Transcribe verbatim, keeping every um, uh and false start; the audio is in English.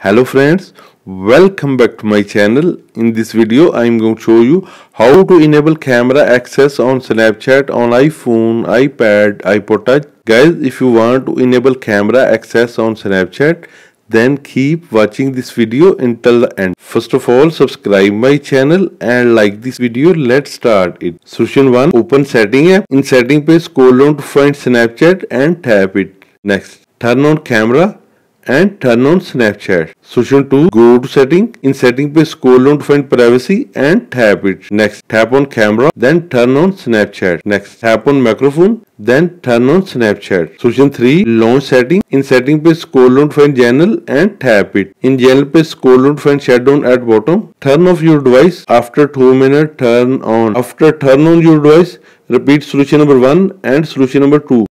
Hello friends, welcome back to my channel. In this video I am going to show you how to enable camera access on Snapchat on iPhone, iPad, iPod Touch. Guys, if you want to enable camera access on Snapchat, then keep watching this video until the end. First of all, subscribe my channel and like this video. Let's start it. Solution one, open setting app. In setting page, scroll down to find Snapchat and tap it. Next, turn on camera and turn on Snapchat. Solution two, go to setting. In setting page, scroll down to find privacy and tap it. Next, tap on camera, then turn on Snapchat. Next, tap on microphone, then turn on Snapchat. Solution three, launch setting. In setting page, scroll down to find channel and tap it. In channel page, scroll down to find shutdown at bottom. Turn off your device. After two minutes, turn on. After turn on your device, repeat solution number one and solution number two.